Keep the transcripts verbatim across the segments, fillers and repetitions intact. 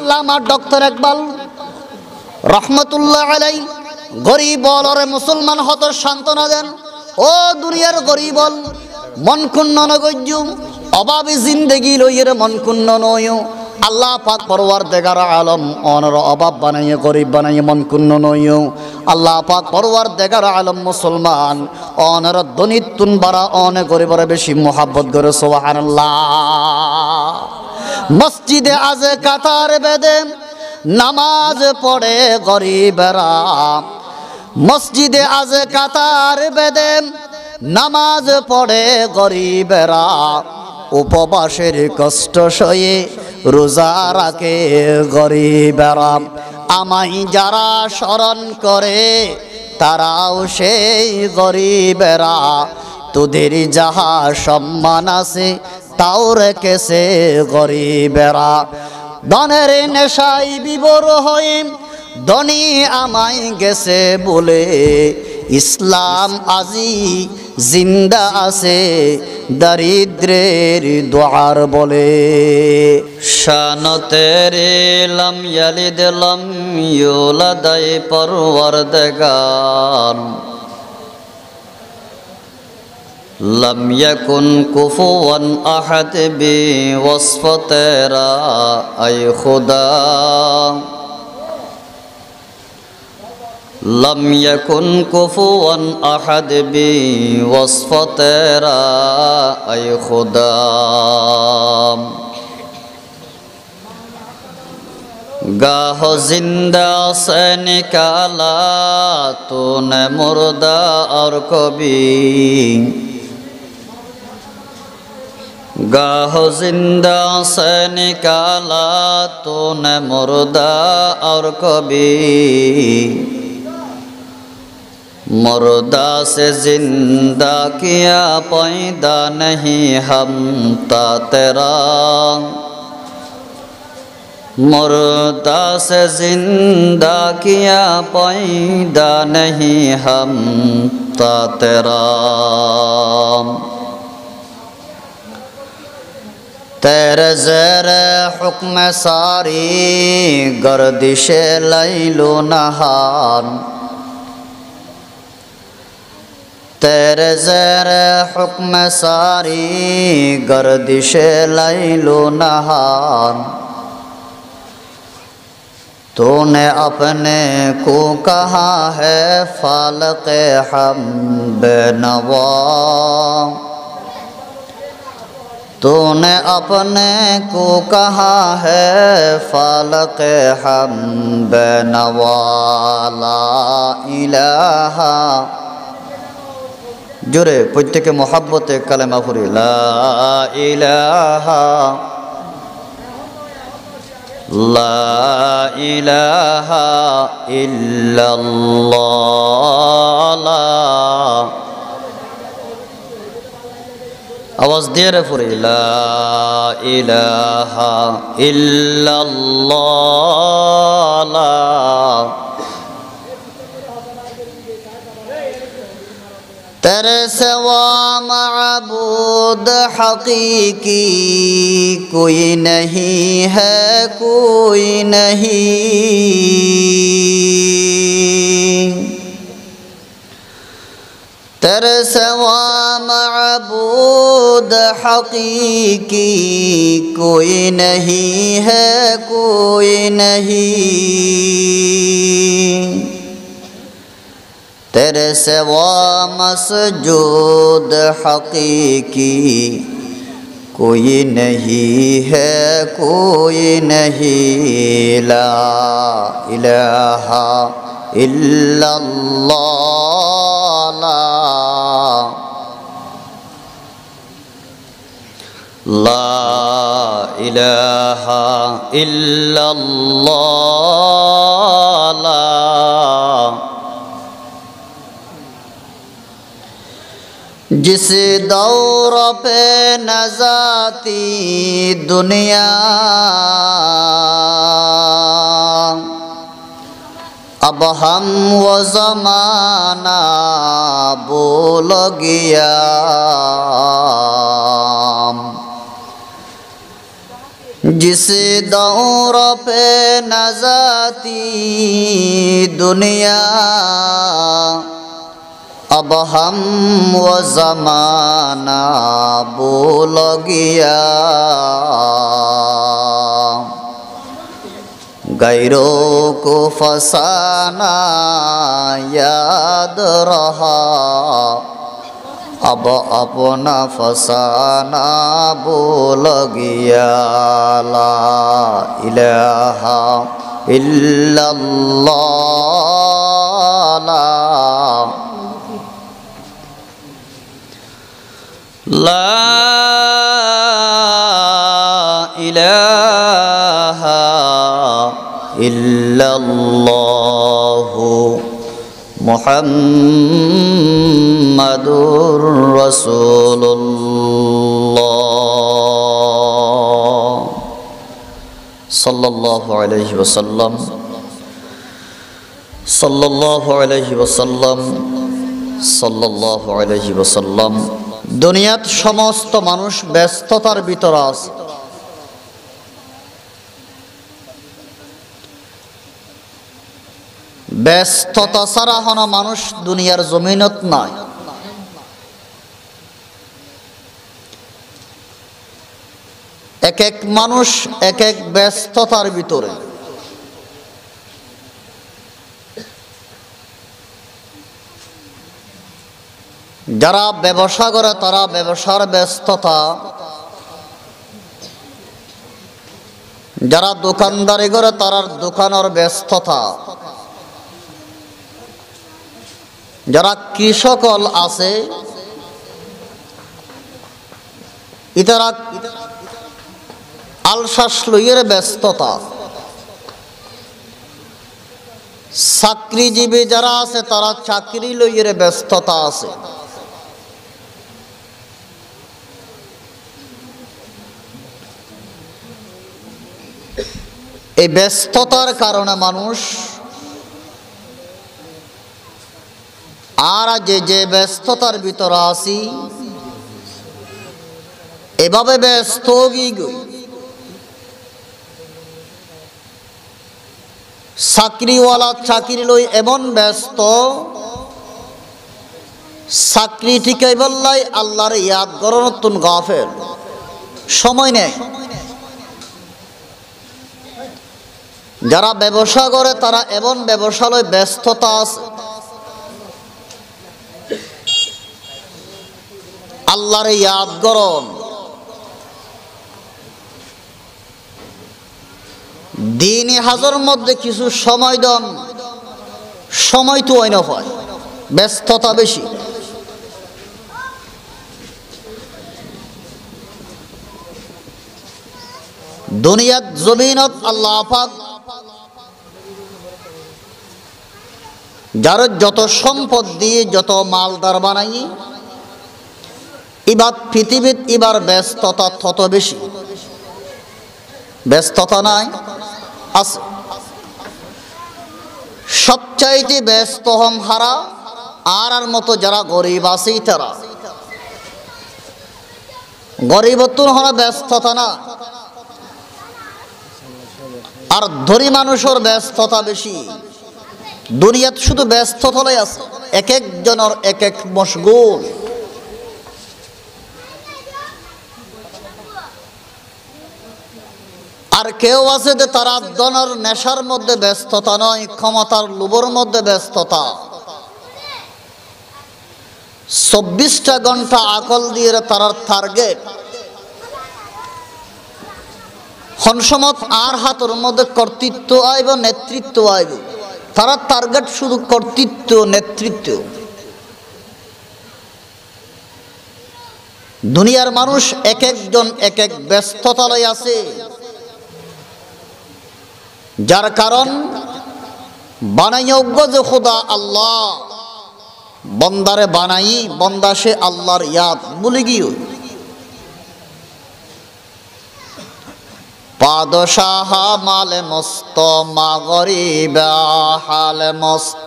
আল্লামা doctor Iqbal রহমতুল্লাহ আলাই গরিব বলরে মুসলমান হত সান্ত্বনা দেন। ও দুনিয়ার গরিব বল মন ক্ষুণ্ণ নগজ্য অভাবী জিন্দেগি লইয়ের মন ক্ষুণ্ণ নয়। আল্লাহ পাক পরওয়ারদিগার আলম অনর অভাব বানাইয়ে গরিব বানাইয়ে মন ক্ষুণ্ণ নয়। আল্লাহ পাক পরওয়ারদিগার আলম মুসলমান অনর দনিতুন বারা অনে গরিবরে বেশি মোহাব্বত করে সুবহানাল্লাহ। মসজিদে আজ কাতার বেদে নামাজ পড়ে গরিবেরা, মসজিদে আজ কাতার বেদে নামাজ পড়ে গরিবেরা, উপবাসের কষ্ট সয়ে রোজা রাখে গরিবেরা। আমায় যারা স্মরণ করে তারাও সেই গরিবেরা, তোদের যাহা সম্মান আছে তাও রেখেছে গরিবেরা। ধনের নেশায় বিবর হয়ে ধনী আমায় গেছে বলে, ইসলাম আজি জিন্দা আছে দরিদ্রের দোয়ার বলে। শান তেরে লম ইয়ালিদ লম ইউলাদাই পরওয়ারদিগার, লম ইয়াকুন কুফুয়ান আহাদ বি ওয়াসফ তেরা আয় খুদা, লম ইয়াকুন কুফুয়ান আহাদ বি ওয়াসফ তেরা আয় খুদা। গাহ জিন্দা से निकाला तूने मुर्दा और कभी, गाह जिंदा से निकाला तूने मुर्दा और कभी, मुर्दा से जिंदा किया पैदा नहीं हमता तेरा, मुर्दा से जिंदा किया पैदा नहीं हमता तेरा। तेरे ज़ेरे हुक्म सारी गर्दिश लैलो नहार, तेरे ज़ेरे हुक्म सारी गर्दिश लैलो नहार, तूने अपने को कहा है फालक हम्द नवा, तूने अपने को कहा है फालक हम्द नवा। ला इलाहा जोरे प्रत्येके मोहब्बते कलेमा पढ़ी ला इलाहा ला इलाहा इल्लल्लाह। आवाज दे रे पूरी ला इलाहा इल्लल्लाह। तेरे सिवा माबूद हकीकी कोई नहीं है, कोई नहीं। तेरे सिवा माबूद हकीकी कोई नहीं है, कोई नहीं। तेरे सिवा मसजूद हकीकी कोई नहीं है, कोई नहीं। ला इलाहा इल्लल्लाह। ला इलाहा इल्लल्लाह। जिस दौर पे नजाती दुनिया अब हम वो ज़माना भूल गया। जिस दौर पे न जाती दुनिया अब हम वो ज़माना भूल गया गैरों को फसाना याद रहा अब अपना फसाना भूल गया ला इलाहा इल्लल्लाह ला इलाहा इल्लल्लाहु मुहम्मदुर रसूलुल्लाह सल्लल्लाहु अलैहि वसल्लम सल्लल्लाहु अलैहि वसल्लम सल्लल्लाहु अलैहि वसल्लम। দুনিয়াত সমস্ত মানুষ ব্যস্ততার ভিতরে আছে। ব্যস্ততা ছাড়া হন মানুষ দুনিয়ার জমিনত নাই। এক এক মানুষ এক এক ব্যস্ততার ভিতরে। যারা ব্যবসা করে তারা ব্যবসার ব্যস্ততা, যারা দোকানদারি করে তারার দোকানের ব্যস্ততা, যারা কৃষক আছে ইতারা আলসাস লইয়ের ব্যস্ততা, চাকরিজীবী যারা আছে তারা চাকরি লইয়ের ব্যস্ততা আছে। এই ব্যস্ততার কারণে মানুষ আর যে যে ব্যস্ততার ভিতরে আছি এভাবে ব্যস্ত গই গই চাকরিওয়ালা চাকরি লই এমন ব্যস্ত, চাকরি ঠিকাই বললাই আল্লাহর ইয়াদ গরনতুন গাফেল, সময় নেই। যারা ব্যবসা করে তারা এমন ব্যবসা লই ব্যস্ততা আছে, আল্লাহর ইয়াদ গরন। দিন হাজর মধ্যে কিছু সময় দেন, সময় তো ওই না হয়, ব্যস্ততা বেশি। দুনিয়াত জমিনত আল্লাহ পাক যার যত সম্পদ দিয়ে যত মালদার বানাই, এবার পৃথিবীত এবার ব্যস্ততা তত বেশি। ব্যস্ততা নাই আছে, সবচাইতে ব্যস্ত হম হারা আর আর মতো যারা গরিব আছে তারা। গরিবত্বর হলো ব্যস্ততা না, আর ধনী মানুষের ব্যস্ততা বেশি। দুনিয়াত শুধু ব্যস্ততাই আছে, এক একজনের এক এক মশগুল। আর কেউ আছে যে তারা ধনের নেশার মধ্যে ব্যস্ততা নয়, ক্ষমতার লোভের মধ্যে ব্যস্ততা। চব্বিশটা ঘন্টা আকল দিয়ে তারার টার্গেট হনসমত আর হাতের মধ্যে কর্তৃত্ব আইব, নেতৃত্ব আইব। তারা টার্গেট শুধু কর্তৃত্ব, নেতৃত্ব। দুনিয়ার মানুষ এক একজন এক এক ব্যস্ততায় আছে, যার কারণ বানাইয়োগ্য যে খোদা আল্লাহ, বন্দারে বানাই বন্দা সে আল্লাহর ইয়াদ ভুলে গিয়ে। পাদশাহ মালে মস্ত মা গরিবা হালে মস্ত,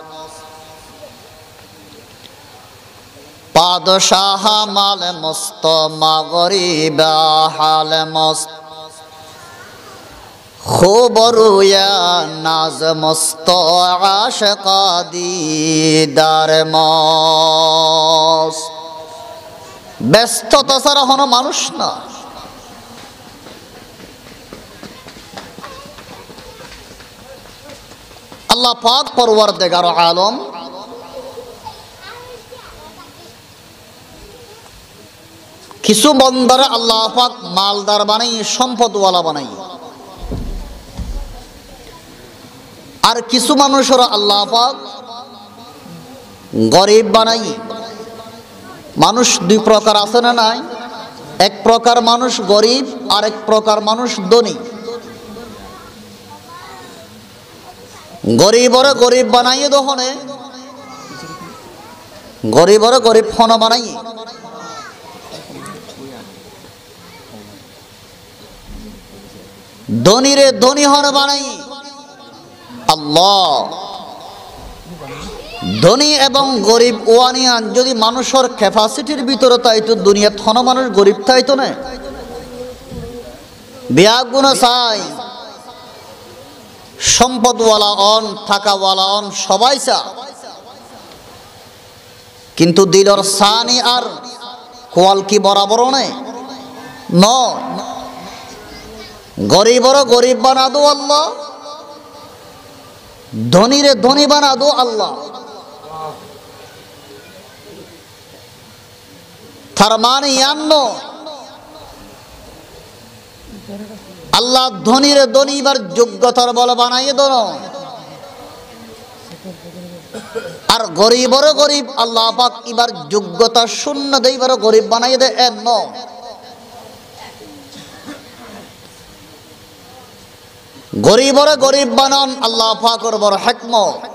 পাদশাহ মালে মস্ত মা গরিবা হালে মস্ত। খবরুয়া নাজ মস্ত আশকা দিদার মস। ব্যস্ততা ছাড়া হনো মানুষ না। আল্লাহ পাক পরওয়ারদিগার আলম কিছু বন্দারে আল্লাহ পাক মালদার বানাই, সম্পদওয়ালা বানাই, আর কিছু মানুষের আল্লাহ পাক গরিব বানাই। মানুষ দুই প্রকার আছে না নাই? এক প্রকার মানুষ গরিব, আর এক প্রকার মানুষ ধনী। গরিবরে গরিব বানাইয়ে দহনে, গরিবরে গরিব ফোন বানাই। ধনীরে ধনী হন বানাই আল্লাহ। ধনী এবং গরিব ওয়ানিয়ান যদি মানুষের ক্যাপাসিটির ভিতরে তাইতো দুনিয়া থন মানুষ গরিব তাইতো না। বিয়া গুণ চাই, সম্পদওয়ালা অন, টাকাওয়ালা অন, সবাই চা, কিন্তু দিলর সানি আর কোয়াল কি বরাবর নেই। ন গরিবর গরিব বানা দো আল্লাহ, ধনীরে ধনী বানা দো আল্লাহ। তার মানে ইয়ান্ন আল্লাহ ধনীরে ধনী এবার যোগ্যতার বল বানাইয়ে দো, আর গরিবর গরিব আল্লাহ পাক এবার যোগ্যতা শূন্য দেইবার গরিব বানাইয়ে দে। এর ন গরিবরে গরিব বানান আল্লাহ পাকের বড় হিকমত।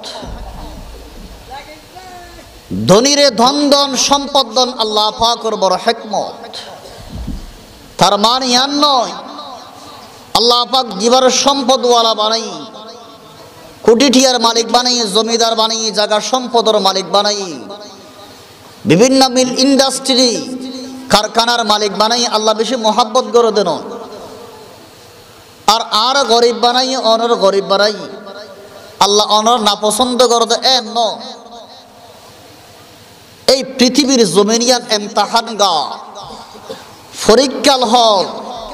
ধনীরে ধন দন, সম্পদ দন আল্লাহ পাকের বড় হিকমত। তার মানে ইয়ান নয় আল্লাহ পাক জীবর সম্পদওয়ালা বানাই, কোটি টিয়ার মালিক বানাই, জমিদার বানাই, জায়গা সম্পদের মালিক বানাই, বিভিন্ন মিল ইন্ডাস্ট্রি কারখানার মালিক বানাই আল্লাহ বেশি মোহাব্বত করে দেন। আর আর গরিব বানাই, অনর গরিব বানাই আল্লাহ অনর না পছন্দ করে দে। এ ন এই পৃথিবীর জমিনিয়ান ইমতিহান গা, পরীক্ষাল হল।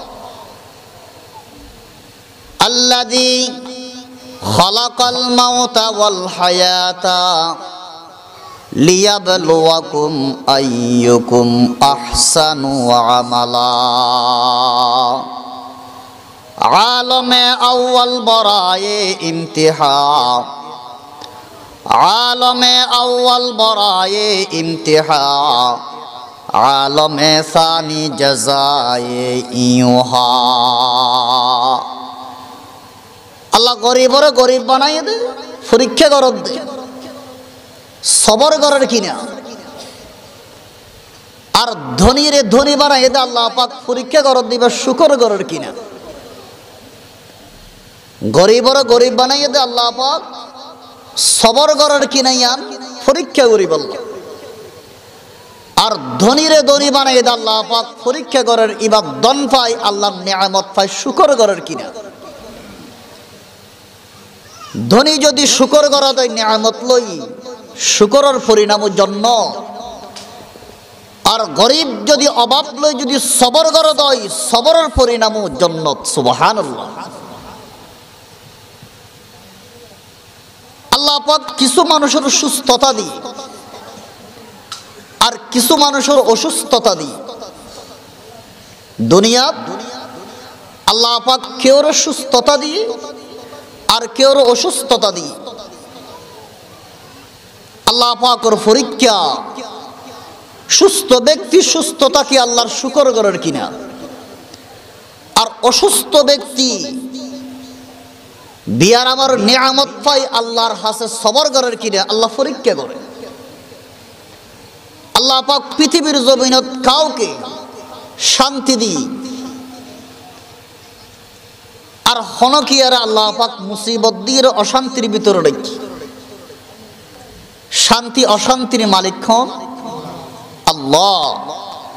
আল্লাযী খালাকাল মাউতা ওয়াল হায়াতা লিয়াবলুয়াকুম আইয়ুকুম আহসানু আমালা। आलमे अव्वल बराए इम्तिहान, आलमे अव्वल बराए इम्तिहान, आलमे सानी जजाए इयुहा। अल्लाह गरीबरे गरीब बनाइए दे, परीक्षा करत दे, सबर कরার কিনা। আর ধনীরে ধনী বানাইয়ে দে আল্লাহ পাক পরীক্ষা করত দিবা শুকর করার কিনা। গরিবর গরিব বানাইয়ে দে আল্লাহ পাক সবর করার কিনাইয়ান পরীক্ষা করিব আল্লাহ। আর ধনীরে ধনী বানাইয়ে দে আল্লাহ পাক পরীক্ষা করার ইবাদ দন পাই, আল্লাহর নিয়ামত পাই শুকর করার কিনা। ধনী যদি শুকর করা দেয় নিয়ামত লই, শুকরের পরিণাম জন্য। আর গরিব যদি অভাব লই যদি সবর করা দেয়, সবরের পরিণাম জন্নত। সুবহানাল্লাহ। আল্লাহ পাক কিছু মানুষের সুস্থতা দিই, আর কিছু মানুষের অসুস্থতা দিই। দুনিয়া আল্লাহ পাক কেউর সুস্থতা দিই, আর কেউর অসুস্থতা দিই। আল্লাহ পাকের পরীক্ষা, সুস্থ ব্যক্তি সুস্থতা কি আল্লাহর শুকর করার কিনা, আর অসুস্থ ব্যক্তি বিয়ার আমার নিয়ামত পাই আল্লাহর হাসে সবর করার কিনা আল্লাহ পরীক্ষা করে। আল্লাহ পাক পৃথিবীর জমিনত কাউকে শান্তি দি, আর হনকিয়ারা আল্লাহ পাক মুসিবত দিয়ে অশান্তির ভিতরে রেখে। শান্তি অশান্তির মালিক হন আল্লাহ,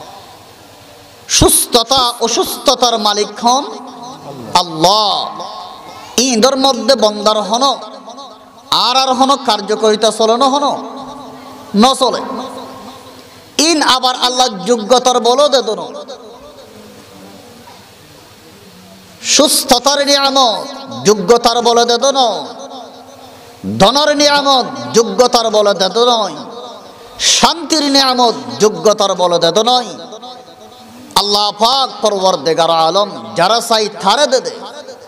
সুস্থতা অসুস্থতার মালিক হন আল্লাহ। ইঁদর মধ্যে বন্দার হন আর আর হন কার্যকরিতা চলে না হন ন চলে। ইন আবার আল্লাহ যোগ্যতার বলো দে দোনো, সুস্থতার নিয়ামত যোগ্যতার বলে দে দোনো, ধনের নিয়ামত যোগ্যতার বলে দে দো নয়, শান্তির নিয়ামত যোগ্যতার বলে দে দো নয়। আল্লাহ পাক পরওয়ারদিগার আলম যারা চাই থারে দে দে।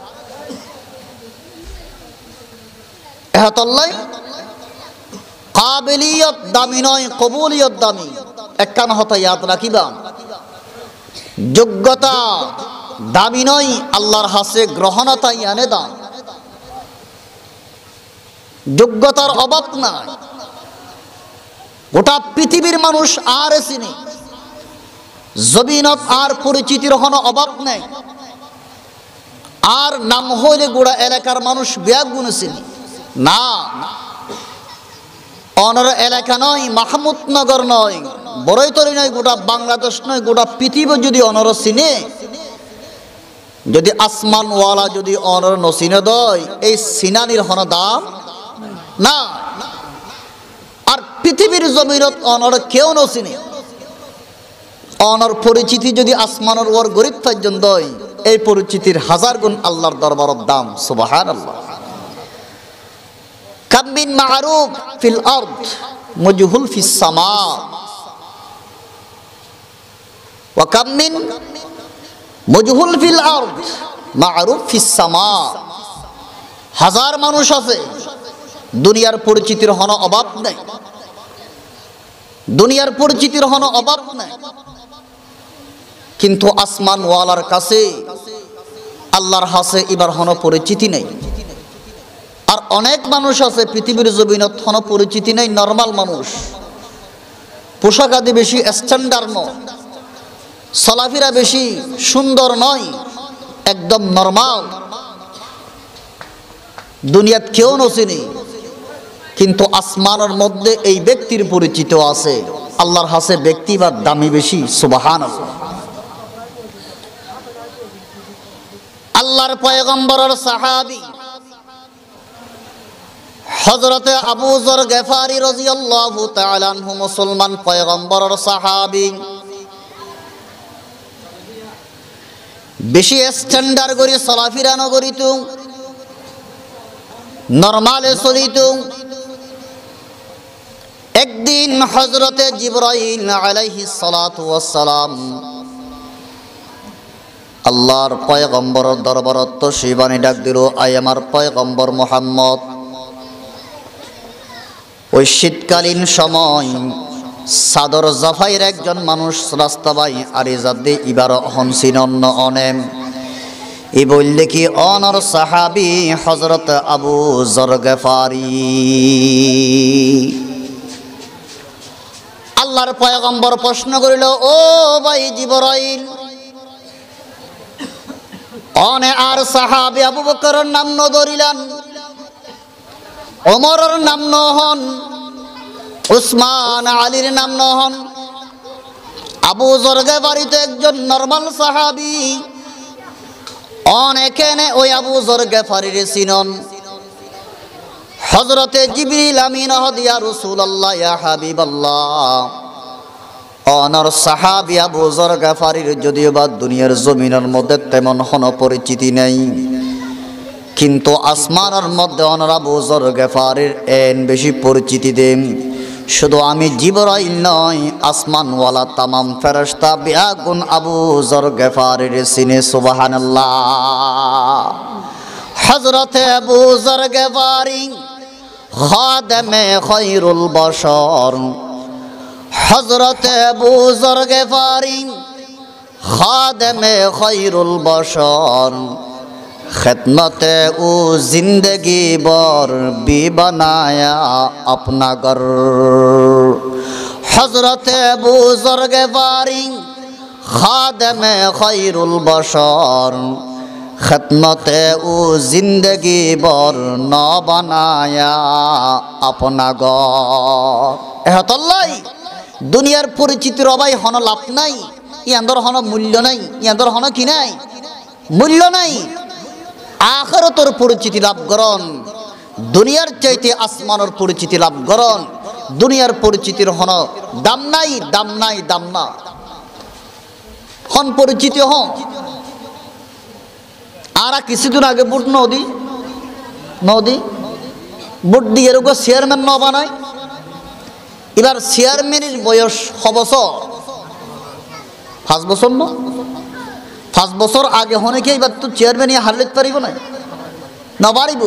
এহাতল্লাই কাবিলিয়ত দামি নয়, কবুলিয়ত দামি। একখান হতা ইয়াদ রাখিবা, যোগ্যতা দামি নয়, আল্লাহর হাসে গ্রহণতা ইয়ানে দাম। যোগ্যতার অভাব নাই, গোটা পৃথিবীর মানুষ আর চিনি, জমিনত আর পরিচিতির কোনো অভাব নেই। আর নাম হইলে গোড়া এলাকার মানুষ ব্যাগ গুণ চিনি না। অনর এলাকা নয়, মাহমুদনগর নয়, বড়ইতলি নয়, গোটা বাংলাদেশ নয়, গোটা পৃথিবী যদি অনর চিনে, যদি আসমানওয়ালা যদি অনর নচিনে দয়, এই সিনানির হন দাম না। আর পৃথিবীর জমিনত অনর কেউ নচিনে, অনর পরিচিতি যদি আসমানের ওর গরিব থাকজন দয়, এই পরিচিতির হাজার গুণ আল্লাহর দরবারের দাম। সুবহানাল্লাহ। কাম মিন মা'রুফ ফিল আরদ মজহুল ফিস সামা, ওয়া কাম মিন মজহুল ফিল আরদ মা'রুফ ফিস সামা। হাজার মানুষ আছে, দুনিয়ার পরিচিতির হন অভাব নেই, দুনিয়ার পরিচিতির হন অভাব নেই, কিন্তু আসমান ওয়ালার কাছে আল্লাহর হাসে এবার হন পরিচিতি নেই। আর অনেক মানুষ আছে পৃথিবীর জমিনত হন পরিচিতি নেই, নরমাল মানুষ, পোশাক আদি বেশি স্ট্যান্ডার্ড নয়, চলাফেরা বেশি সুন্দর নয়, একদম নরমাল, দুনিয়াত কেউ নচিনি, কিন্তু আসমানের মধ্যে এই ব্যক্তির পরিচিত আছে। আল্লাহর হাসে ব্যক্তি বা দামি বেশি। সুবহানাল্লাহ। আল্লাহর পয়গম্বরের সাহাবী হযরতে আবু যর গফারি রাদিয়াল্লাহু তাআলা আনহু মুসলমান পয়গম্বরের সাহাবী, বেশি স্ট্যান্ডার্ড করে চলাফেরা নগরিত, নরমালে চলিত। একদিন হযরতে জিবরাইল আলাইহিস সালাতু ওয়াস সালাম আল্লাহর পয়গম্বরের দরবারত তশরিফানি ডাক দিল, আয় আমার পয়গম্বর মুহাম্মদ। ওই শীতকালীন সময় সাদর জাফাইর একজন মানুষ রাস্তা বাই আরিজাদে ইবার হনসিনন্ন অনেম ই বললে কি অনর সাহাবী হযরত আবু যর গফারি। আল্লাহর পয়গম্বর প্রশ্ন করিল, ও ভাই জিবরাইল, অনে আর সাহাবী আবু বকরের নাম ন ধরিলেন, ওমরের নাম নহন, উসমান আলীর নাম নহন, আবু যর গফারি তো একজন নরমাল সাহাবী, অনেকেনে ওই আবু যর গফারির চিনন। হযরতে জিবরিল আমিন ইয়া রাসূলুল্লাহ ইয়া হাবিবাল্লাহ, অনর সাহাবী আবু যর গফারির যদিও বা দুনিয়ার জমিনের মধ্যে তেমন হন পরিচিতি নেই, কিন্তু আসমানের মধ্যে অনর আবু যর গফারির এন বেশি পরিচিতি দেন। শুধু আমি জিবরাইল নয়, আসমানওয়ালা তামাম ফেরেশতা বিয়াগুন আবু যর গফারির চিনে। সুবহানাল্লাহ। হযরতে আবু যর গফারি খাদেমে খায়রুল বশর, হযরতে আবু যর গফারি খাদেমে খায়রুল বশর, খিদমতে ও জিंदगी भर भी बनाया अपना घर। हजरत अबू ज़र गफारी खादमे खैरुल बशर, খিদমতে ও जिंदगी भर न बनाया अपना घर। এহতল্লাই দুনিয়ার পরিচিতির অবাই হন লাভ নাই, ইয়ান্দর হন মূল্য নাই, ইয়ান্দর হন কি নাই, মূল্য নাই। আখিরাতের পরিচিতি লাভ করন, দুনিয়ার চাইতে আসমানের পরিচিতি লাভ করন। দুনিয়ার পরিচিতির হন দাম নাই, দাম নাই, দাম না। হন পরিচিতি হন। আর কিছুদিন আগে বুট নদী নদী বুট দিয়ে এরকম চেয়ারম্যান ন বানায়। এবার চেয়ারম্যানের বয়স ছ বছর, পাঁচ বছর ন পাঁচ বছর আগে হনে কি এবার তো চেয়ারম্যান হারলিত পারিব না, না পারিব।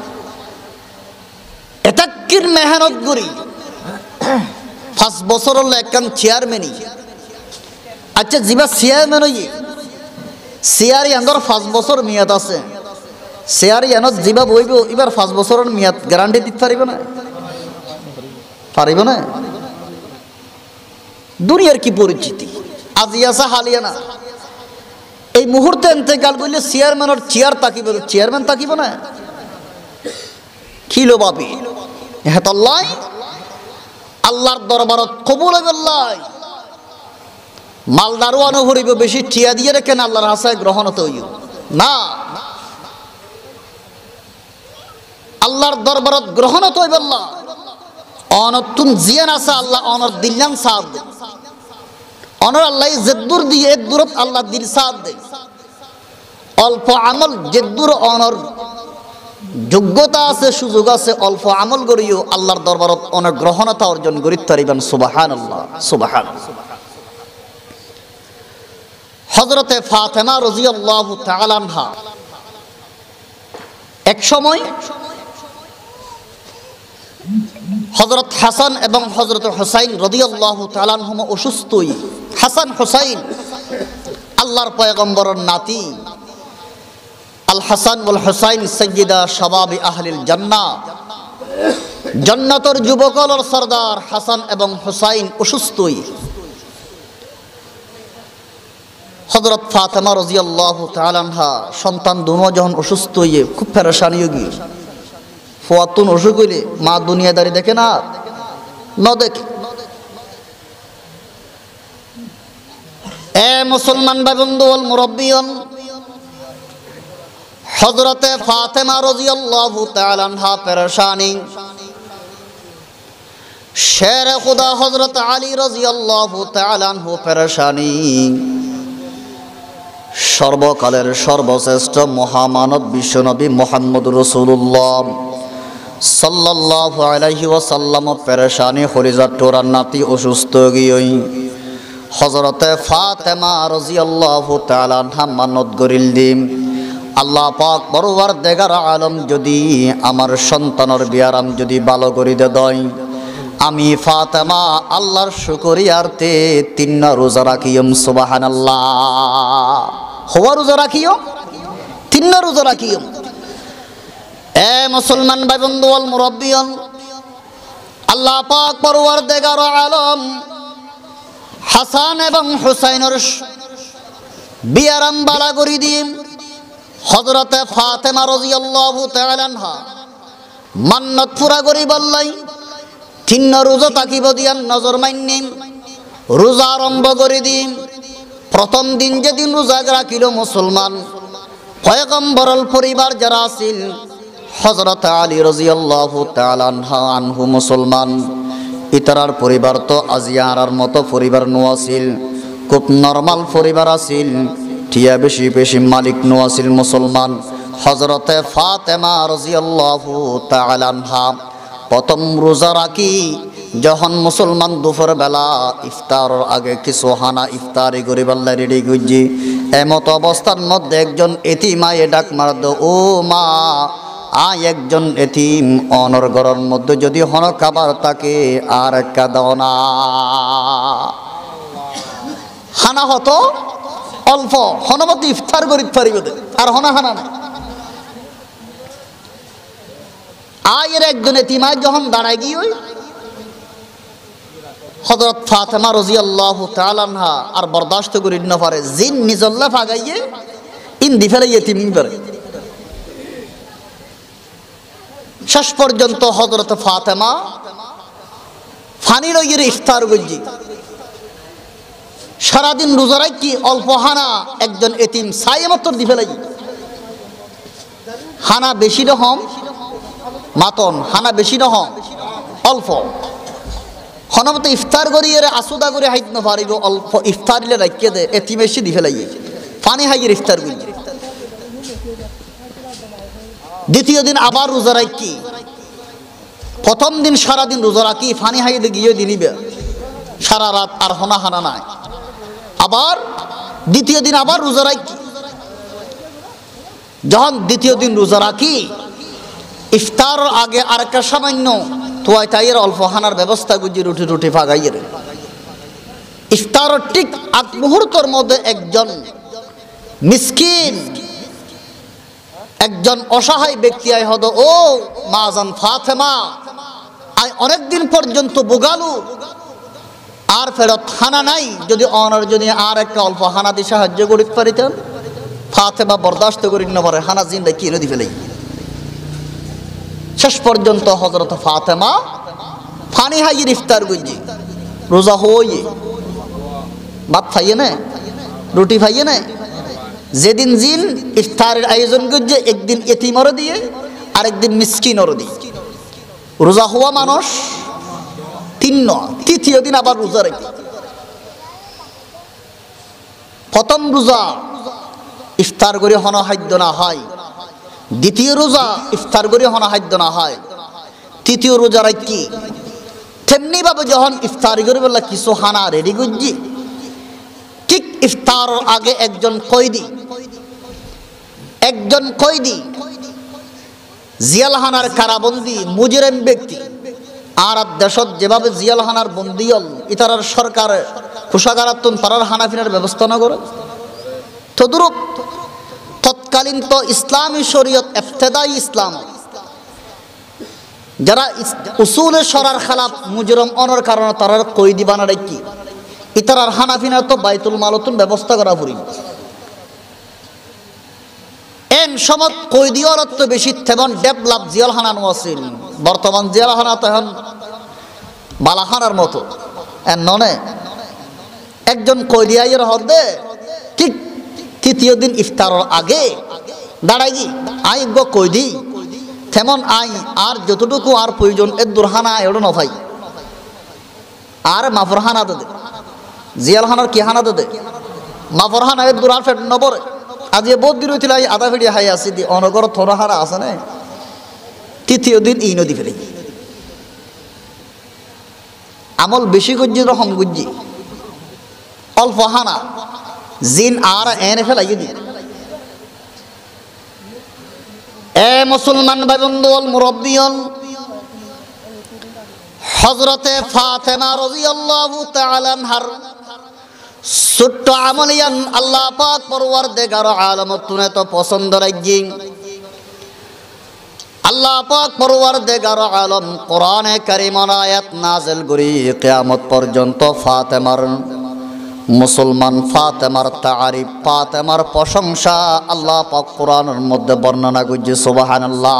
এটাকির মেহনত করি পাঁচ বছর হলে একখান চেয়ারম্যানই। আচ্ছা যিবা চেয়ারম্যান হইয়ে চেয়ার ইয়ানোর পাঁচ বছর মেয়াদ আছে, চেয়ার ইয়ানত যিবা বইব এবার পাঁচ বছরের মেয়াদ গ্যারান্টি দিতে পারিব না, পারিব না। দুনিয়ার কি পরিচিতি আজি আছে হালিয়া না। এই মুহূর্তে ইন্তেকাল করলে চেয়ারম্যানের চেয়ার তাকিব, চেয়ারম্যান তাকিব না। খিলো বাবি হেতল্লাই আল্লাহর দরবারত কবুল হইবল্লাই। মালদারও অনুভরিব বেশি টিয়া দিয়ে রেখেন আল্লাহর হাসায় গ্রহণ হতে হইব না। আল্লাহর দরবারত গ্রহণ হতে হইবল্লা। অনতুন জিয়ান আছে আল্লাহ অনর দিল্লান সাদ দে, অনর আল্লাহ জেদ্দুর দিয়ে এদ্দুরত আল্লাহ দিল সাদ দে। অল্প আমল জেদ্দুর অনর যোগ্যতা আছে, সুযোগ আছে, অল্প আমল করিও আল্লাহর দরবারত অনেক গ্রহণতা অর্জন করিতে পারিবেন। সুবহানাল্লাহ, সুবহানাল্লাহ। হযরতে ফাতেমা রাদিয়াল্লাহু তাআলা আনহা এক সময় হযরত হাসান এবং হযরত হুসাইন রাদিয়াল্লাহু তাআলা আনহুমা অসুস্থ। হাসান হুসাইন আল্লাহর পয়গম্বরের নাতি। আল হাসান ওয়াল হুসাইন সাইয়্যিদা শাবাবি আহলিল জান্নাহ, জান্নাতের যুবকদের সরদার হাসান এবং হুসাইন অসুস্থ। হযরত ফাতেমা রাদিয়াল্লাহু তাআলা আনহা সন্তান দুনো যখন অসুস্থ হয়ে খুব পেরেশানি হয়ে গিয়ে ফুয়াতুন অসুখ হইলে মা দুনিয়াদারি দেখে না, ন দেখে। এ মুসলমান ভাই বন্ধু ওয়াল মুরব্বিয়ন, হযরতে ফাতেমা রাদিয়াল্লাহু তাআলা আনহা পেরেশানি। শের খুদা হযরত আলী রাদিয়াল্লাহু তাআলা আনহু পেরেশানি। সর্বকালের সর্বশ্রেষ্ঠ মহামানব বিশ্বনবী মুহাম্মদুর রাসূলুল্লাহ সাল্লাল্লাহু আলাইহি ওয়াসাল্লাম পেরেশানি হরিজা টোরার নাতি অসুস্থ গিয়েই হযরতে ফাতেমা রাদিয়াল্লাহু তাআলা আনহা মানত করিল দিম, আল্লাহ পাক পরওয়ারদিগার আলম যদি আমার সন্তানের বিয়ারাম যদি ভালো করিতে দেয়, আমি ফাতেমা আল্লাহর শুকরিয়ার্থে তিন রোজা রাখিম। সুবহানাল্লাহ। হওয়া রোজা রাখিও, তিন রোজা রাখিও। এ মুসলমান ভাই বন্ধু ওয়াল মুরব্বিয়ন, আল্লাহ পাক পরওয়ারদিগার আলম হাসান এবং হুসাইনের বিয়ারাম বালা করি দিম। হযরতে ফাতেমা রাদিয়াল্লাহু তাআলা আনহা মান্নাত পুরা করি বললাই তিন রোজা তাকিব দিয়ান নজর মান্নিম, রোজা আরম্ভ করে দিম। প্রথম দিন যেদিন রোজা রাখিল মুসলমান পয়গম্বরল পরিবার যারা আছিল, হযরত আলী রাদিয়াল্লাহু তাআলা আনহু মুসলমান, ইতারার পরিবার তো আজিয়ারার মতো পরিবার নো আছিল, খুব নরমাল পরিবার আছিল, টিয়া বেশি বেশি মালিক নো আছিল মুসলমান। হযরতে ফাতেমা রাদিয়াল্লাহু তাআলা আনহা প্রথম রোজা রাখি যখন মুসলমান দুপুর বেলা ইফতারের আগে কিছু হানা ইফতারি গরিবাল্লা রেডি করছি, এমত অবস্থার মধ্যে একজন এতিম আয়ে ডাক মারদ, ও মা আয় একজন এতিম অনর ঘরের মধ্যে যদি হন খাবার তাকে আর একটা দাও না। হানা হতো অল্প, হনমত ইফতার করিতে পারিব আর হনা হানা নাই। আয়ের একজন এতিমায় যখন দাঁড়ায় গিয়ে হযরত ফাতেমা রাদিয়াল্লাহু তাআলা আনহা আর বরদাস্ত করি না পারে, জিন নিজল্লা ফাগাইয়ে ইন্দি ফেলে এতিম করে। শেষ পর্যন্ত হযরত ফাতেমা ফানি লইয়ের ইফতার করছি। সারাদিন রোজা রাখি অল্প হানা একজন এতিম সাই মাত্র দি ফেলাই। হানা বেশি রকম মাতন হানা বেশি রকম অল্প হনমতে ইফতার করি এর আসুদা করে হাইত না পারিব অল্প ইফতারিলে রাখিয়ে দে এতি বেশি দি ফেলাইয়ে পানি হাইয়ের ইফতার করি দ্বিতীয় দিন আবার রোজা রাখি প্রথম দিন সারাদিন রোজা রাখি ফানি হাইয়ে গিয়ে দিনিবে সারা রাত আর হনা হানা নাই আবার দ্বিতীয় দিন আবার রোজা রাখি যখন দ্বিতীয় দিন রোজা রাখি ইফতার আগে আর একটা সামান্য তোয়াই তাইয়ের অল্প হানার ব্যবস্থা গুজি রুটি রুটি ফাগাইয়ের ইফতার ঠিক আগ মুহূর্তের মধ্যে একজন মিসকিন একজন অসহায় ব্যক্তি আয় হদ ও মাজান ফাতেমা আই অনেকদিন পর্যন্ত বোগালু আর ফেরত হানা নাই যদি অনার যদি আর একটা অল্প হানা দিয়ে সাহায্য করিতে পারিতেন ফাতেমা বরদাস্ত করি না পারে হানা জিন্দা কিনে দি ফেলাই শেষ পর্যন্ত হযরত ফাতেমা ফানি হাইয়ের ইফতার গুজি রোজা হইয়ে ভাত খাইয়ে না রুটি খাইয়ে না যেদিন জিন ইফতারের আয়োজন করছে একদিন এতিমরও দিয়ে আরেকদিন মিসকিনরও দিয়ে রোজা হওয়া মানুষ তিন তৃতীয় দিন আবার রোজা রাখি প্রথম রোজা ইফতার করে হন খাদ্য না হয় দ্বিতীয় রোজা ইফতার করে হন খাদ্য না হয় তৃতীয় রোজা রাখি তেমনি ভাবে যখন ইফতার করে বললা কিছু হানা রেডি করছি ঠিক ইফতার আগে একজন কয়েদি একজন কয়েদি জিয়ালহানার কারাবন্দি মুজরিম ব্যক্তি আর দেশত যেভাবে জিয়ালহানার বন্দি হল ইতারার সরকার কোষাগারাতন তারার হানাফিনার ব্যবস্থা না করে তদুরূপ তৎকালীন তো ইসলামী শরীয়ত ইফতেদাই ইসলাম যারা উসুলে সরার খেলাফ মুজরম অনর কারণে তারার কয়েদি বানা রাখি ইতারার হানাফিনার তো বাইতুল মালতুন ব্যবস্থা করা পড়ি এন সমত কয়েদিওর তো বেশি তেমন ডেভেলপ জিয়ালহানা নোয়াছিল বর্তমান জিয়ালহানা তখন বালাহানার মতো এন ননে একজন কয়েদি আইয়ের হদে ঠিক তৃতীয় দিন ইফতারের আগে দাঁড়াই গি আই গো কয়েদি তেমন আই আর যতটুকু আর প্রয়োজন এর দুরহানা এড়ো নফাই আর মাফরহানা দে জিয়ালহানার কি হানা দে মাফরহানা এর দুর আর ফেট নপরে আজ এ বহুত দিন হইছিল আধা ফিড়ি হাই আসি দি অনগর থরহারা আছে না তৃতীয় দিন ই নদী ফেলে আমল বেশি গুজ্জি রকম গুজ্জি অল্প হানা জিন আর এনে ফেলাই দি এ মুসলমান ভাই বন্ধু মুরব্বিয়ন হযরতে ফাতেমা রাদিয়াল্লাহু তাআলা আনহার ছোট্ট আমলিয়ান আল্লাহ পাক পরওয়ারদিগার আলম তুনে তো পছন্দ রাখি আল্লাহ পাক পরওয়ারদিগার আলম কোরআনে কারীমের আয়াত নাযিল করি কিয়ামত পর্যন্ত ফাতেমার মুসলমান ফাতেমার তারিফ ফাতেমার প্রশংসা আল্লাহ পাক কোরআনের মধ্যে বর্ণনা করছে সুবহানাল্লাহ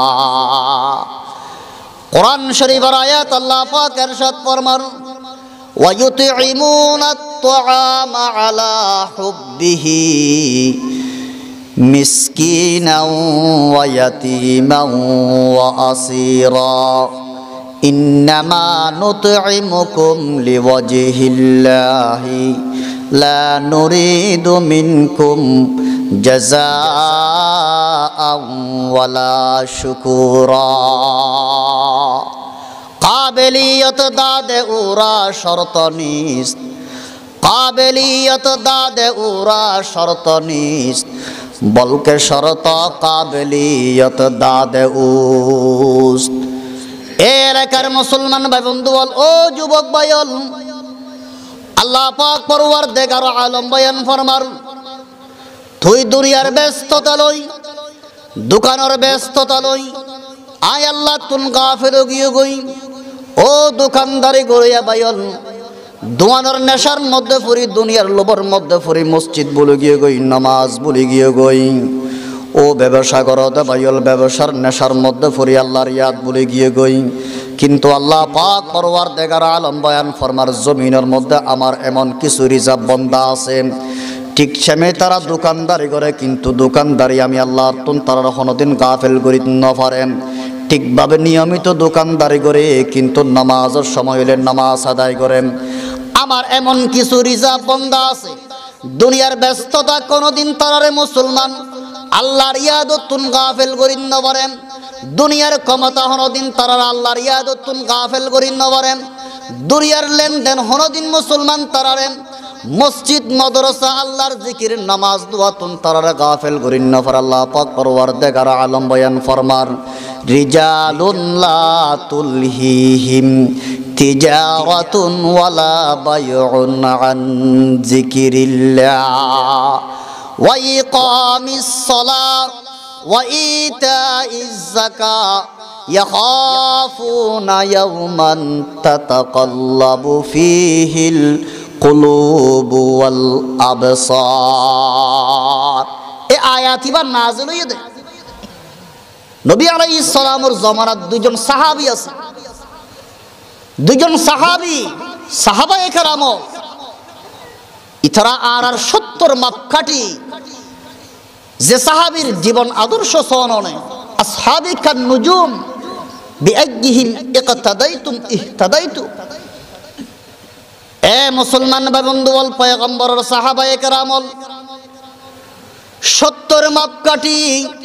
কোরআন শরীফের আয়াত আল্লাহ পাক ইরশাদ ফরমান وَيُطْعِمُونَ الطَّعَامَ عَلَى حُبِّهِ مِسْكِينًا وَيَتِيمًا وَأَسِيرًا إِنَّمَا نُطْعِمُكُمْ لِوَجْهِ اللَّهِ لَا نُرِيدُ مِنكُمْ جَزَاءً وَلَا شُكُورًا কাবেলিয়ত দাদে উরা শর্ত নিস কাবেলিয়ত দাদে উরা শর্ত নিস বলকে শরত কাবেলিয়ত দাদে উস এলাকার মুসলমান ভাই বন্ধু বল ও যুবক ভাইল আল্লাহ পাক পরওয়ারদিগার আলম বয়ান ফরমার তুই দুনিয়ার ব্যস্ততা লই দোকানের ব্যস্ততা লই আয় আল্লাহ তুন গাফিল গিয়ে গই ও দোকানদারি গড়িয়া বাইল দোয়ানোর নেশার মধ্যে ফুরি দুনিয়ার লোভের মধ্যে ফুরি মসজিদ বলে গিয়ে গই নামাজ বলে গিয়ে গই ও ব্যবসা করতে বাইল ব্যবসার নেশার মধ্যে ফুরি আল্লাহর ইয়াদ বলে গিয়ে গই কিন্তু আল্লাহ পাক পরওয়ারদিগার আলম বয়ান ফরমার জমিনের মধ্যে আমার এমন কিছু রিজার্ভ বান্দা আছে ঠিক সেমে তারা দোকানদারি করে, কিন্তু দোকানদারি আমি আল্লাহ তুন তারা কোনোদিন গাফেল করি ন পারেন। ঠিকভাবে নিয়মিত দোকানদারি করে, কিন্তু নামাজের সময় হলে নামাজ আদায় করেন। আমার এমন কিছু রিজার্ভ বান্দা আছে, দুনিয়ার ব্যস্ততা কোনোদিন তারারে মুসলমান আল্লাহর ইয়াদতুন গাফেল করি ন পারেন। দুনিয়ার ক্ষমতা কোনোদিন তারা আল্লাহর ইয়াদতুন গাফেল করি ন পারেন। দুনিয়ার লেনদেন কোনোদিন মুসলমান তারারে মসজিদ মাদ্রাসা আল্লাহর জিকির নামাজ দোয়াতুন তারারে গাফেল করি ন পারে। আল্লাহ পাক পরওয়ারদিগার আলম বয়ান ফরমান, রিজালুন লা তুলহিহিম তিজারাতুন ওয়ালা বাইউন আন যিকিরিল্লাহ ওয়া ইকামিস সালাহ ওয়া ইতাইজ যাকাত ইয়াখাফুনা ইয়াওমান তাতাকাল্লাবু ফীহিল কুলুবু ওয়াল আবসার। এই আয়াত এবার নাযিল হইছে। নবী আলাইহিস সালামের জামানাত দুইজন সাহাবী আছে, দুইজন সাহাবী সাহাবায়ে কেরাম ইতারা আর আর সত্তর মাপকাঠি যে সাহাবীর জীবন আদর্শ সননে আসহাবি কান নুজুম বিআইহিম ইকতাদাইতুম ইহতাদাইতু। এ মুসলমান বন্ধু বল, পয়গম্বরের সাহাবায়ে কেরাম সত্তর মাপকাঠি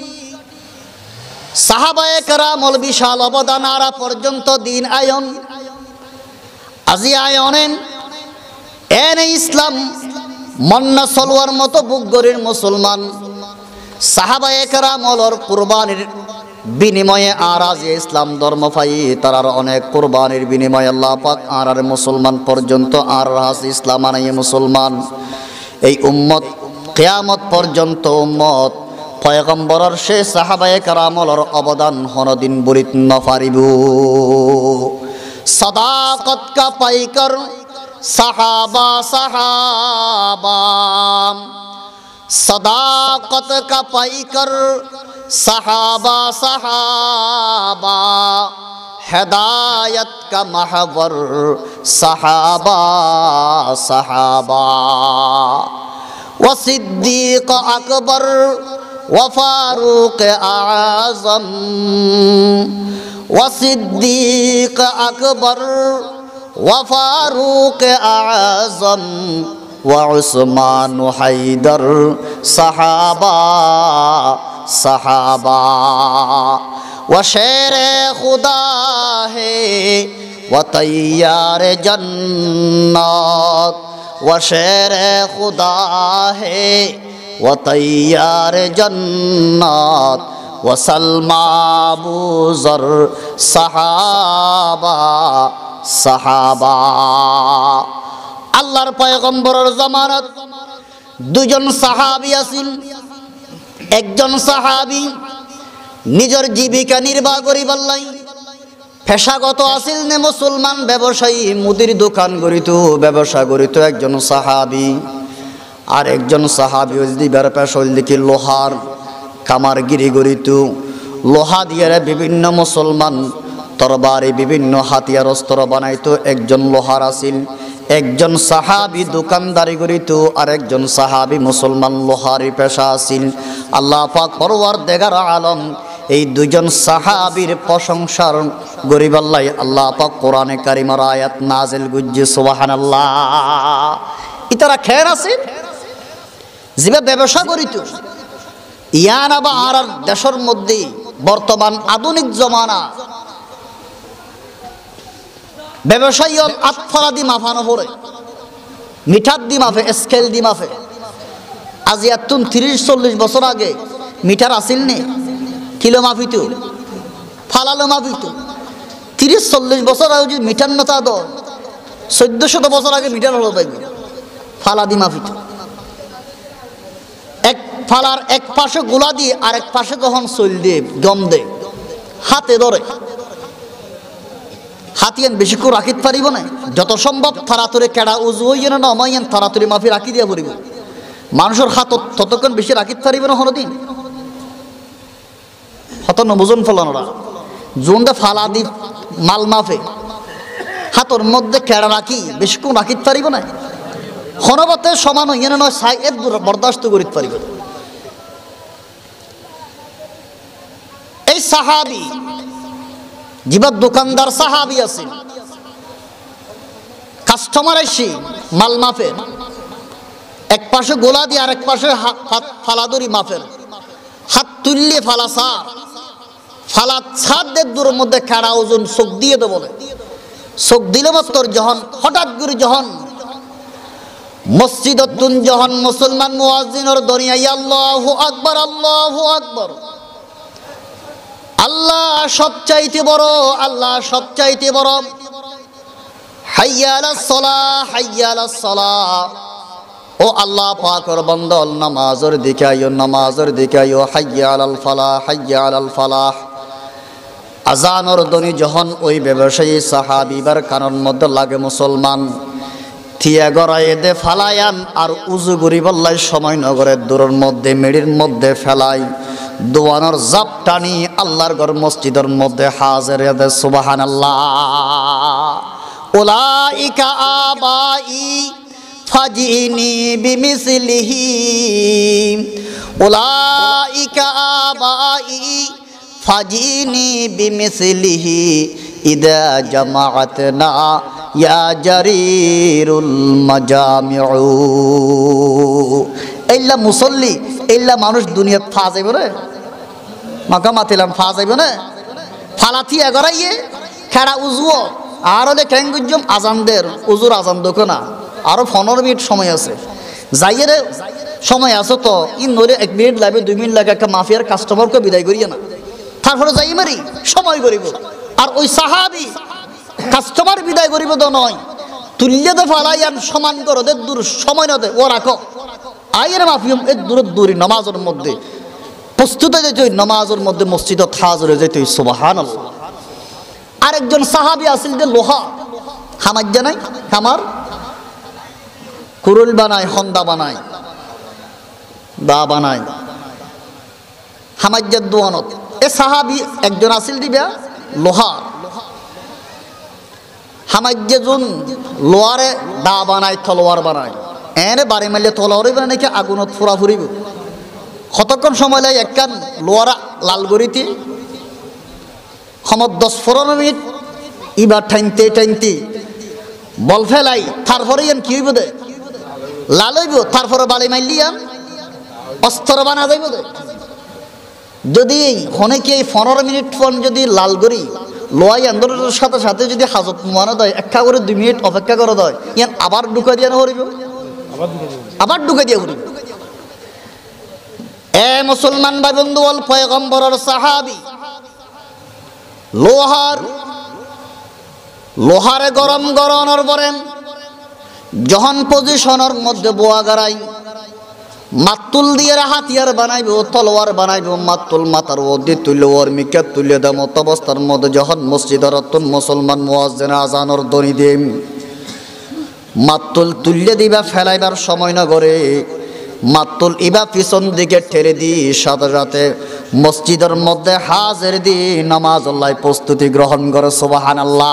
সাহাবায়ে কেরাম বিশাল অবদান আরা পর্যন্ত দিন আয়ন আজি আয়নেন এনে ইসলাম মন্না সলওয়ার মতো বুকগরির মুসলমান সাহাবায়ে কেরামর কুরবানির বিনিময়ে আর আজ ইসলাম ধর্ম পাই। তারার অনেক কুরবানির বিনিময়ে আল্লাহ পাক আর আর মুসলমান পর্যন্ত আর রাস ইসলাম আনাইয়ে মুসলমান। এই উম্মত কিয়ামত পর্যন্ত উম্মত পয়গম্বরের সে সাহাবায়ে কেরামর অবদান কোনদিন বলিত ন পারিব। सदाकत का पाइकर सहाबा सहाबा, सदाकत का पाइकर सहाबा सहाबा, हिदायत का महवर सहाबा सहाबा। व सिद्दीक अकबर व फारूक आज़म, व सिद्दीक अकबर व फारूक आज़म, व उस्मान हैदर सहाबा सहाबा। व शेर खुदा है व तैयार जन्नत, व शेर खुदा है व तैयार जन्नत। व सलमा अबू ज़र साहाबा साहाबा। আল্লাহর পয়গম্বরের জামানাত দুজন সাহাবী আছেন। একজন সাহাবী নিজের জীবিকা নির্বাহ করিবার লাই পেশাগত আছিল নে মুসলমান ব্যবসায়ী, মুদির দোকান করিত, ব্যবসা করিত একজন সাহাবী। আর একজন সাহাবী দিবার পেশা দেখি লোহার কামারগিরি গরিত, লোহা দিয়ে বিভিন্ন মুসলমান তরবারি বিভিন্ন হাতিয়ার অস্ত্র বানাইতো। একজন লোহার আছিল। একজন সাহাবী দোকানদারি করিত, আর একজন সাহাবী মুসলমান লোহারি পেশা আছিল। আল্লাহ পাক পরওয়ারদিগার আলম এই দুইজন সাহাবীর প্রশংসার গরিবাল্লাহ আল্লাহ পাক কোরআনে কারিমের আয়াত নাজিল গুজ্জি সুবহানাল্লাহ। ইতারা খের আছে যেভাবে ব্যবসা করিত। ইয়ান আবার আর দেশের মধ্যে বর্তমান আধুনিক জমানা ব্যবসায়ী আতফালা দি মাফানো পড়ে, মিঠার দি মাফে, স্কেল দি মাফে। আজ এতুন তিরিশ চল্লিশ বছর আগে মিঠার আসিল নে, কিলো মাফিত, ফালালো মাফিত। তিরিশ চল্লিশ বছর আগে যদি মিঠার নতা দ চোদ্দ শত বছর আগে মিঠার হলো পাইবে, ফালা দি মাফিত। এক ফালার এক পাশে গোলা দিয়ে আর এক পাশে তখন চল দিয়ে গম দে হাতে ধরে, হাতিয়ান বেশি করে রাখিত পারিব না। যত সম্ভব তাড়াতাড়ি কেডা উজু হইয়ে না নমাইয়ান তাড়াতাড়ি মাফি রাখি দিয়া পড়িব। মানুষের হাত ততক্ষণ বেশি রাখিত পারিব না হরদিন হত নবুজন ফলানোরা জোনটা ফালা দি মাল মাফে হাতর মধ্যে কেডা রাখি বেশিক্ষণ রাখিত পারিব না। হনবতে সমান হইয়ে নয় সাই এর বরদাস্ত করিতে পারিবে। এই সাহাবি যিবা দোকানদার সাহাবি আছে, কাস্টমার এসে মাল মাফের, এক পাশে গোলা দিয়ে আর এক পাশে ফালাদুরি মাফের, হাত তুললে ফালা সার ফালা ছাদের দূরের মধ্যে খাড়া ওজন চোখ দিয়ে তো বলে চোখ দিলে মস্তর যখন হঠাৎ করে যখন মসজিদতুন যখন মুসলমান মুয়াজ্জিনের দনিয়াই আল্লাহু আকবার আল্লাহু আকবার, আল্লাহ সবচাইতে বড়, আল্লাহ সবচাইতে বড়, হাইয়া আলাস সালাহ হাইয়া আলাস সালাহ, ও আল্লাহ পাকের বান্দা নামাজের দিকে আইও নামাজের দিকে আইও, হাইয়া আলাল ফালাহ হাইয়া আলাল ফালাহ। আজানের ধ্বনি যখন ওই ব্যবসায়ী সাহাবিবার কানের মধ্যে লাগে, মুসলমান থিয়া গড়াইয়ে দে ফালায়ান আর উজু করি বললাই সময় নগরের দূরের মধ্যে মেড়ির মধ্যে ফেলাই দোয়ানোর জাপ টানি আল্লাহর ঘর মসজিদের মধ্যে হাজির দে সুবহানাল্লাহ। উলাইকা আবাই ফাজিনি বিমিসলিহি, উলাইকা আবাই ফাজিনি বিমিসলিহি ইদা জামাআতনা ইয়া জারিরুল মাজামিউ। এইলা মুসল্লি এইলা মানুষ দুনিয়াত ফা যাইব রে, মাকা মাতিলাম ফা যাইব না, ফালাথি এগরাইয়ে খেড়া উজুও আর হলে ক্যাঙ্গুজম আজানদের উজুর আজান দেখো না, আরো পনেরো মিনিট সময় আছে, যাইয়ে রে সময় আছে তো ইন ধরে এক মিনিট লাগবে দুই মিনিট লাগে একটা মাফিয়ার কাস্টমারকে বিদায় করিয়ে না, তারপরে যাই মারি সময় করিব। আর ওই সাহাবি কাস্টমার বিদায় করিব তো নয়, তুল্যে দে ফালাইয়ান সমান করো দে দূর সময় না দে ও রাখো আয়ের মাফিয়ম এর দূর দূরি নামাজের মধ্যে প্রস্তুত হয়ে যেত, নামাজের মধ্যে মসজিদত হাজির হয়ে যেত, সুবহানাল্লাহ। আরেকজন সাহাবি আসিল যে লোহা হামাজ্জা নাই, হামার কুরুল বানায়, হন্দা বানায়, দা বানায়, হামাজ্জার দোয়ানত। এ সাহাবি একজন আসিল দিবা লোহা হামাজ্জে জুন লোয়ারে দা বানায়, তলোয়ার বানায়, এনে বাড়ি মারলে তলোয়ারই বানায় নাকি আগুনত ফুরা ফুরিব। কতক্ষণ সময় লাগে একখান লোয়ারা লাল গড়িতে সময় দশ পনেরো মিনিট ইবার টাইনতে টাইনতে বল ফেলাই, তারপরে ইয়ান কি হইব দে লাল হইব, তারপরে বালি মারলি ইয়ান অস্ত্র বানা যাইব দে। যদি অনেকে এই পনেরো মিনিট পর যদি লাল গড়ি লোয়াই আন্দোলনের সাথে সাথে যদি হাজত মানা দেয়, একটা করে দুই মিনিট অপেক্ষা করে দেয়, ইয়ান আবার ঢুকা দিয়ে হরিব, আবার ঢুকা দিয়ে হরিব। এ মুসলমান ভাই বন্ধু, বল পয়গম্বরের সাহাবী লোহার লোহারে গরম গরমের পরে যখন পজিশনের মধ্যে বোয়া গাড়াই মাতুল দিয়ে হাতিয়ার বানাইব, তলোয়ার বানাইব, মাতুল মাথার মধ্যে তুলে ওর মিকে তুলে দেব অবস্থার মধ্যে যখন মসজিদের মুসলমান মুয়াজ্জিন আজানের ধ্বনি দিয়ে মাতুল তুলে দিবা ফেলাইবার সময় না করে মাতুল ইবা পিছন দিকে ঠেলে দি সাথে সাথে মসজিদের মধ্যে হাজির দি নামাজ আল্লাহ প্রস্তুতি গ্রহণ করে, সুবহানাল্লাহ।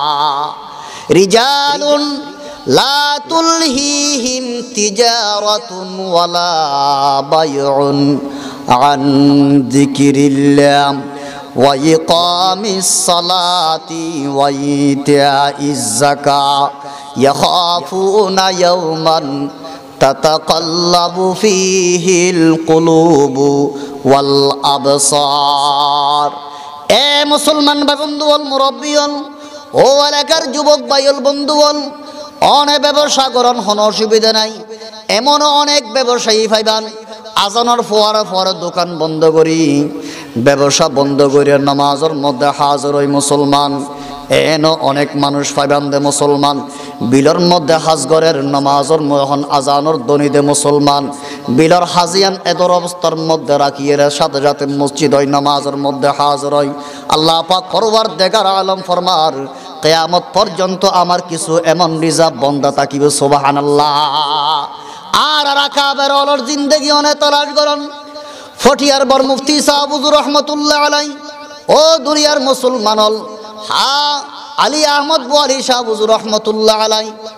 রিজালুন লা তুলহিহিম তিজারাতুন ওয়ালা বাইউন আন যিকিরিল্লাহ ওয়া ইকামিস সালাতি ওয়া ইতাইজ যাকাত ইয়াখাফুনা ইয়াওমান তাতাকাল্লাবু ফীহিল কুলুবু ওয়াল আবসার। এ মুসলমান ভাই বন্ধু বল, মুরব্বী হল, ও এলাকার যুবক ভাই হল, বন্ধু বল, অনেক ব্যবসা করেন কোনো অসুবিধা নাই, এমন অনেক ব্যবসায়ী পাইবান আজানের ফোয়ারা ফোয়ারা দোকান বন্ধ করি ব্যবসা বন্ধ করে নামাজের মধ্যে হাজির ওই মুসলমান। এন অনেক মানুষ পাইবান দে মুসলমান বিলর মধ্যে হাজগরের নামাজের মহন আজানোর ধ্বনি দে মুসলমান বিলর হাজিয়ান এদর অবস্থার মধ্যে রাখিয়ে সাথে সাথে মসজিদ হয় নামাজের মধ্যে হাজির হয়। আল্লাহ পাক করবার দেখার আলম ফরমার কিয়ামত পর্যন্ত আমার কিছু এমন রিজার্ভ বন্দা তাকিব, সুবহানাল্লাহ। আর রাকাবের অলর জিন্দেগি অনেক তলাশ করন ফটিয়ার বর মুফতি সাহেব হুজুর রহমতুল্লাহ আলাই, ও দুনিয়ার মুসলমান হল, হা আলী আহমদ বুয়ালি সাহেব হুজুর রহমতুল্লাহ আলাই,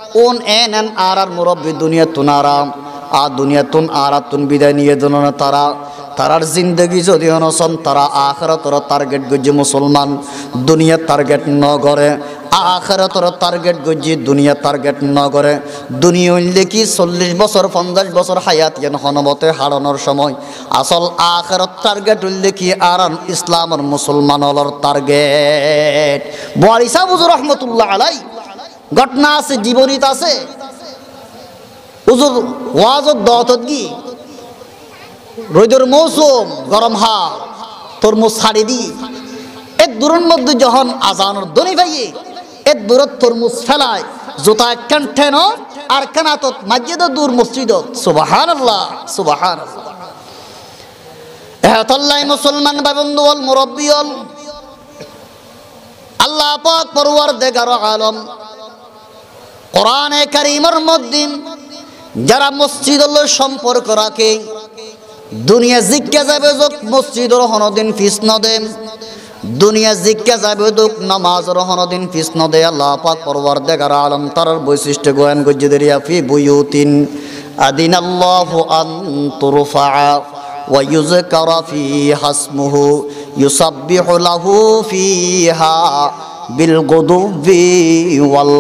ওন এন এন আর আর মুরব্বী দুনিয়া তুনারাম আ দুনিয়া তুন আর তুন বিদায় নিয়ে দিল না তারা তারার জিন্দগি যদি অনসন তারা আখিরাতের টার্গেট গজ্জি মুসলমান দুনিয়া টার্গেট ন করে আখিরাতের টার্গেট গজ্জি দুনিয়া টার্গেট ন করে দুনিয়া হইলে কি চল্লিশ বছর পঞ্চাশ বছর হায়াত ইয়ান হনমতে হারানোর সময় আসল আখিরাত টার্গেট হইলে কি আর ইসলামের মুসলমান হলর টার্গেট বুয়ারি সাহেব হুজুর রহমতুল্লাহ আলাই ঘটনা আছে জীবনীত আছে হুজুর ওয়াজত দত কি রোদের মৌসুম গরম হা তরমুজ ছাড়ি দি এর দূরের মধ্যে যখন আজানোর দনি ভাইয়ে এর দূরত তরমুজ ফেলায় জোতা একখান ঠেন আর কানাত মসজিদ দূর মসজিদ সুবহানাল্লাহ সুবহানাল্লাহ এহতাল্লাহ মুসলমান বাবন্দু ওয়াল মুরব্বি ওয়াল আল্লাহ পাক পরওয়ারদিগার আলম কোরআনে কারীমের মধ্যে যারা মসজিদের সম্পর্ক রাখে দুনিয়া জিজ্ঞা যাবে যোগ মসজিদর হনদিন ফিস নদেম দুনিয়া জিজ্ঞা যাবে যোগ নামাজর হনদিন ফিস নদে আল্লাহ পাক পরওয়ারদিগার আলম তার বৈশিষ্ট্য গোয়ান গজ্জিদরিয়া ফি বুয়ুতিন আদিনাল্লাহু আন তুরফা ওয়া ইউযকারা ফিহা ইসমুহু ইউসাব্বিহু লাহু ফিহা বিল গুদুবি ওয়াল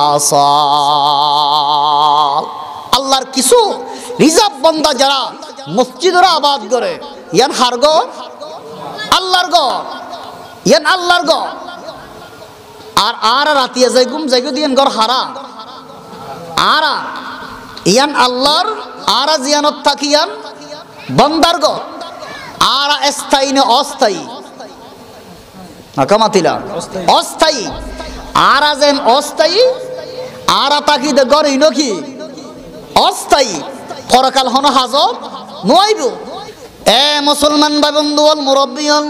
আসাল আল্লাহর কিছু রিজার্ভ বান্দা যারা মসজিদরা আবাদ করে ইয়ান হারগ আল্লাহর গ ইয়ান আল্লাহর গ আর আর রাতিয়া যাই গুম যাই দিয়ান গর হারা আরা ইয়ান আল্লাহর আরা জিয়ানত থাকিয়ান বান্দার গ আরা স্থায়ী না অস্থায়ী আকামাতিলা অস্থায়ী আরা যেন অস্থায়ী আরা তাকি দে গর ইনো কি অস্থায়ী পরকাল হন হাজব নইব এ মুসলমান ভাই বন্ধু ওয়াল মুরব্বি ওয়াল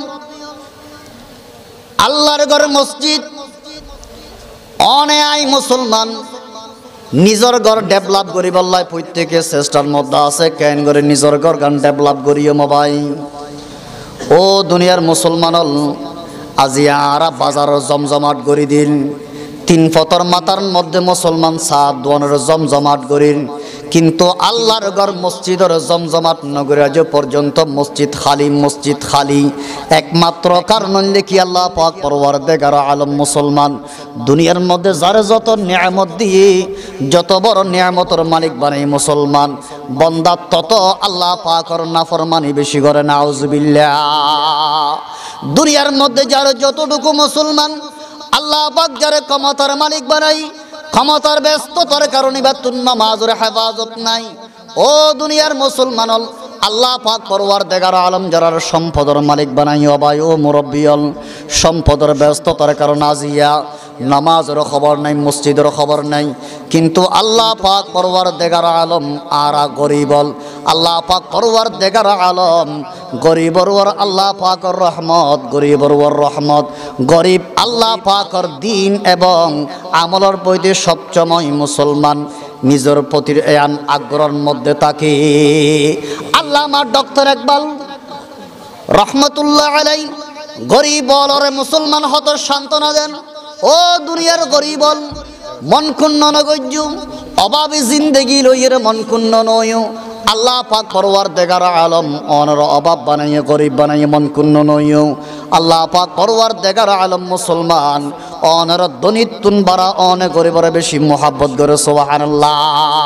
আল্লাহর ঘর মসজিদ অনে আই মুসলমান নিজর ঘর ডেভেলপ করি বললাই প্রত্যেকে চেষ্টার মধ্যে আছে কেন করে নিজর ঘর গান ডেভেলপ করিও মোবাই ও দুনিয়ার মুসলমান হল আজিয়া আরা বাজার জমজমাট করি দিন তিন ফতর মাতার মধ্যে মুসলমান সাত দোয়ানের জমজমাট করিন কিন্তু আল্লাহর ঘর মসজিদের জমজমাট নগরী আজ পর্যন্ত মসজিদ খালি মসজিদ খালি একমাত্র কারণ হইলে কি আল্লাহ পাক পরওয়ারদিগার আলম মুসলমান দুনিয়ার মধ্যে যার যত নিয়ামত দিয়ে যত বড় নিয়ামতের মালিক বানাই মুসলমান বান্দা তত আল্লাহ পাকের নাফরমানি বেশি করে নাউজুবিল্লাহ দুনিয়ার মধ্যে যার যতটুকু মুসলমান আল্লাহ পাক যারে ক্ষমতার মালিক বানাই ক্ষমতার ব্যস্ততার কারণে বেতুন নামাজের হেফাজত নাই ও দুনিয়ার মুসলমান আল্লাহ পাক পরওয়ারদিগার আলম যারা সম্পদের মালিক বানাই অবাই ও মুরব্বিয়ল সম্পদের ব্যস্ততার কারণে আজিয়া নামাজের খবর নাই মসজিদের খবর নাই কিন্তু আল্লাহ পাক পরওয়ারদিগার আলম আরা গরিবল আল্লাহ পাক পরওয়ারদিগার আলম গরিবর ওর আল্লাহ পাকর রহমত গরিবর ওর রহমত গরিব আল্লাহ পাকর দিন এবং আমলের প্রতি সবসময় মুসলমান নিজের প্রতি এয়ান আগ্রহের মধ্যে থাকে আল্লাহ আমার ডক্টর ইকবাল রহমতুল্লাহ আলাই গরিব বলরে মুসলমান হত সান্ত্বনা দেন ও দুনিয়ার গরিবল মন ক্ষুণ্ণ নগজ্জু অভাবী জিন্দেগি লইয়ের মন ক্ষুণ্ণ নয় আল্লাহ পাক পরওয়ারদিগার আলম অনর অভাব বানাইয়ে গরিব বানাইয়ে মন ক্ষুণ্ণ নয় আল্লাহ পাক পরওয়ারদিগার আলম মুসলমান অনর দনিত তুন বাড়া অনে গরিবরে বেশি মোহাব্বত করে সুবহানাল্লাহ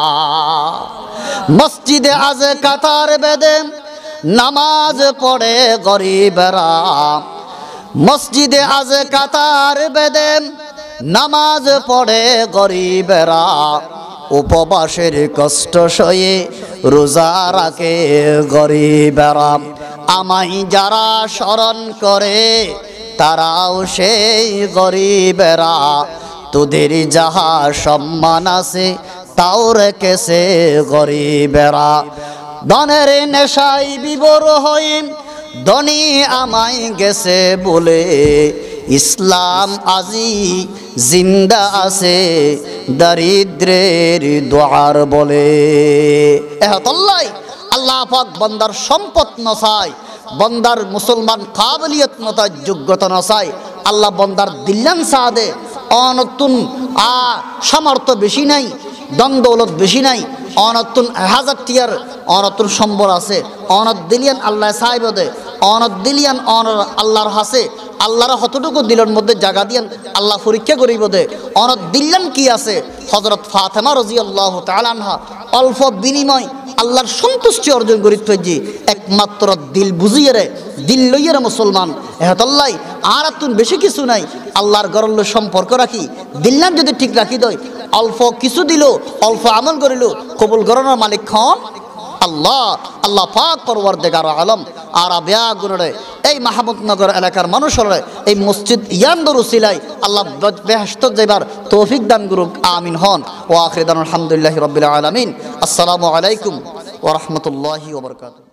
মসজিদে আজ কাতার বেদে নামাজ পড়ে গরিবেরা মসজিদে আজ কাতার বেদে নামাজ পড়ে গরিবেরা উপবাসের কষ্ট সয়ে রোজা রাখে গরিবেরা আমায় যারা স্মরণ করে তারাও সেই গরিবেরা তোদের যাহা সম্মান আছে তাও রেখেছে গরিবেরা ধনের নেশায় বিবর হয়ে ধনী আমায় গেছে বলে ইসলাম আজি জিন্দা আছে দারিদ্রের দোয়ার বলে এহতাল্লাই আল্লাহ পাক বান্দার সম্পদ নসায় বান্দার মুসলমান কাবিলিয়ত নতায় যোগ্যতা নসায় আল্লাহ বান্দার দিল্লান সাদে অনতুন আ সামর্থ্য বেশি নাই দন দৌলত বেশি নাই, অনতুন হাজার টিয়ার অনতুন সম্বল আছে, অনত দিলিয়ান আল্লাহ সাহেব দে, অনত দিলিয়ান অন আল্লাহর হাসে, আল্লাহর হতটুকু দিলের মধ্যে জাগা দিয়ান আল্লাহ পরীক্ষা করিব দে। অনত দিল্লান কি আছে, হজরত ফাতেমা রাদিয়াল্লাহু তাআলা আনহা অল্প বিনিময় আল্লাহর সন্তুষ্টি অর্জন করি থইজি, একমাত্র দিল বুঝিয়ে রে, দিল লইয়ে রে মুসলমান এহতাল্লাই আর তুন বেশি কিছু নাই। আল্লাহর গরল সম্পর্ক রাখি, দিল্লান যদি ঠিক রাখি দই, অল্প কিছু দিল, অল্প আমল করিল, কবুল গরনের মালিক খন আল্লাহ। আল্লাহ পাক পরওয়ারদিগার আলম আর আবিয়া গুণরে এই মাহমুদনগর এলাকার মানুষরে এই মসজিদ ইয়ান্দর উসিলাই আল্লাহ বেহেশত যাইবার তৌফিক দান করুক, আমিন হন। ও আখির দান আলহামদুলিল্লাহি রাব্বিল আলামিন। আসসালামু আলাইকুম ওয়া রাহমাতুল্লাহি ওয়া বারাকাতুহু।